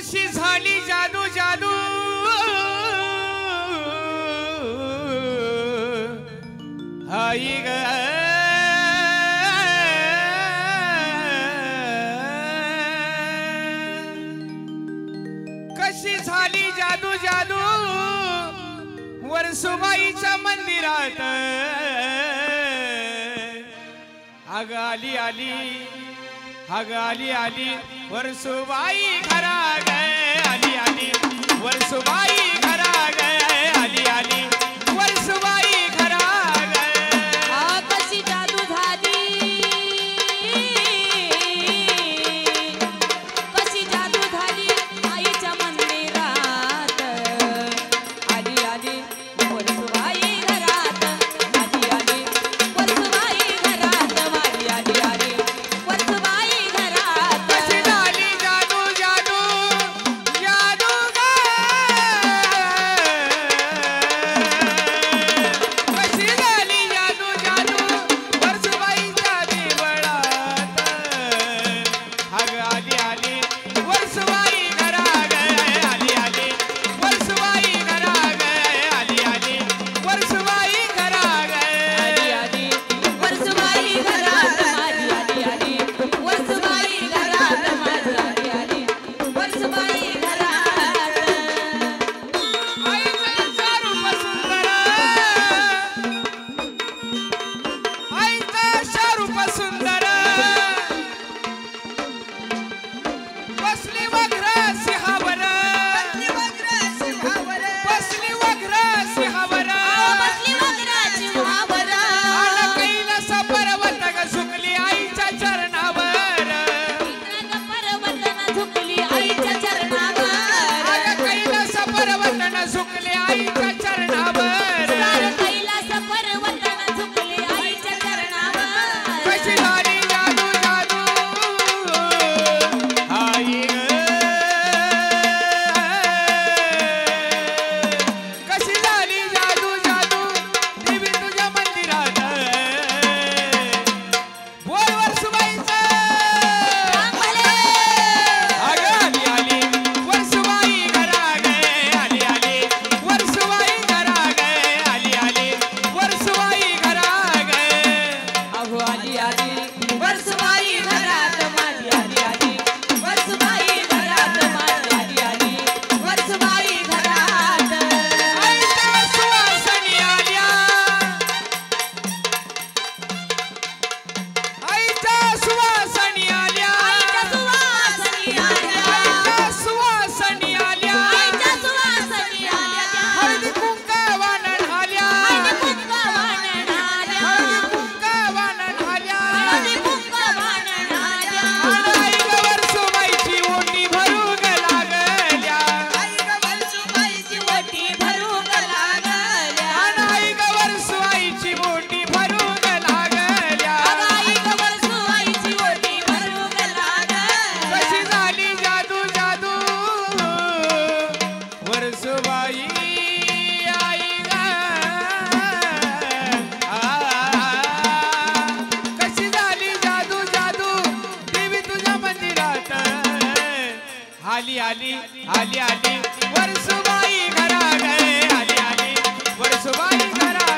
कशी झाली जादू जादू आई ग कशी झाली जादू जादू वर्सुबाईच्या मंदिरात अग आली आली अग आली आली वर्सुबाई घरा ग आली आली वर्सुबाई घरा ग आली आली वर्सुबाई घरा ग कशी जादू झाली कशी जादू झाली आईच्या मंदिरात आली आली वर्सुबाई घरात आली आली वर्सुबाई घरात आली आली आली वर्सुबाई घरात कशी झाली जादू जादू जादू ग कशी झाली जादू जादू वर्सुबाईच्या देवळात अग आली आली वर्सुबाई घरा ग आली आली वर्सुबाई घरा ग आली आली वर्सुबाई घरा ग आली आली वर्सुबाई घरात माझी आली आली वर्सुबाई घरात माझी आली आली वर्सुबाई घरात आईचा रूप सुंदर आईचा रूप सुंदर बसली वग्र सिंहावर बसली वग्र सिंहावर बसली वगराची महावर आन कैलास पर्वत ग झुकली आईच्या चरणावर पर्वतन झुकली आईच्या चरणावर आग कैलास पर्वत न झुकली आईच्या चरणावर सार कैलास पर्वतन झुकली आईच्या चरणावर कशी झाली जादू जादू आई ग कशी झाली जादू जादू देवी तुझ्या मंदिरात बोल वर्सुबाईचं अग आली आली वर्सुबाई घरा ग आली आली वर्सुबाई घरा ग आली आली वर्सुबाई घरा ग अहो आली आली वर्सुबाई घरात माझी आली आली वर्सुबाई घरात माझी आली आली वर्सुबाई घरात आईच्या सुवासनी आल्या आईच्या सुवासनी आल्या आईच्या सुवासनी आल्या आईच्या सुवासनी आल्या आईच्या सुवासनी आल्या हळदी कुंकवान ढाल्या हळदी कुंकवान ढाल्या हळदी कुंकवान ढाल्या हळदी कुंकवान ढाल्या आई ग वर्सुबाईची ओटी भरू ग लागल्या आई ग वर्सुबाईची ओटी भरू ग लागल्या आई ग वर्सुबाईची ओटी भरू ग लागल्या आई ग वर्सुबाईची ओटी भरू ग लागल्या कशी झाली जादू जादू वर्सुबाई आई ग कशी झाली जादू जादू देवी तुझ्या मंदिरात आली आली आली आली वर्सुबाई घरा ग आली आली वर्सुबाई घरा